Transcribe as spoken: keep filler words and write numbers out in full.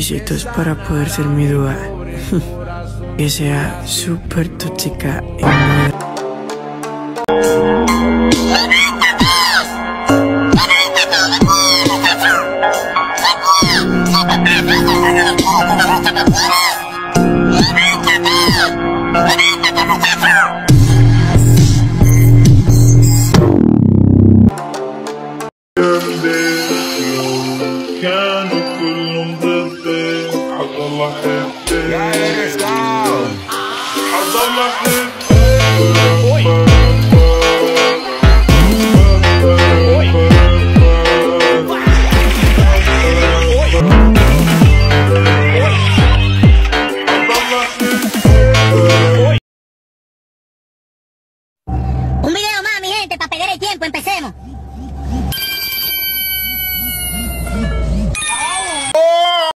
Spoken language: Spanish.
requisitos para poder ser mi dúa. Que sea súper tóxica y muy... كانوا كلهم ضدي حضل حبي حضل حبي